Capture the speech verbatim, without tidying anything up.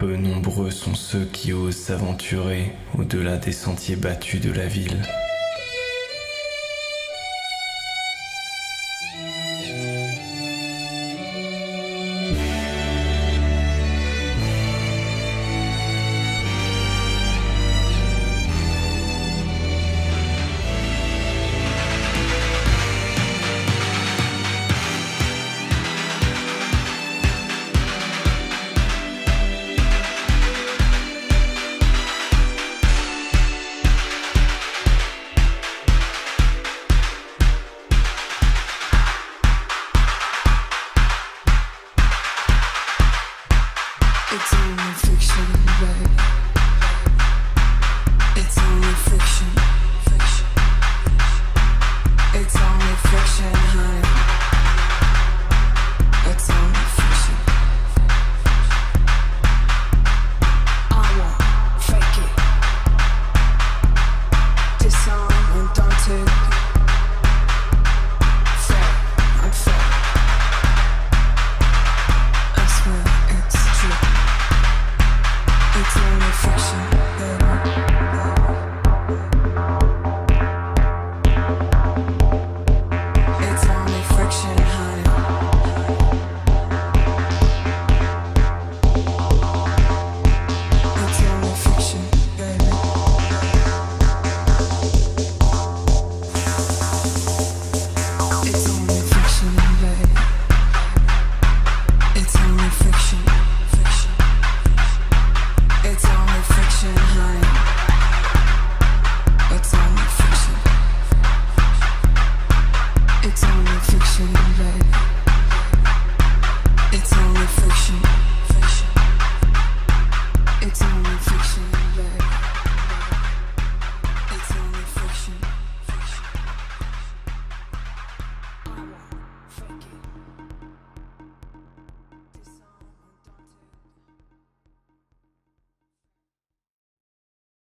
Peu nombreux sont ceux qui osent s'aventurer au-delà des sentiers battus de la ville. It's only fiction, babe. It's only fiction, fiction. It's only fiction, honey. It's only fiction. I won't fake it. Disarm, undaunted. Fair, unfair. I swear it's true. It's only fiction, baby. It's only fiction, honey. It's only fiction, baby. It's only fiction, baby. It's only fiction, fiction. It's only fiction, honey. It's only fiction. It's only fiction, baby. It's only fiction, fiction. It's only fiction, baby. It's only fiction, fiction.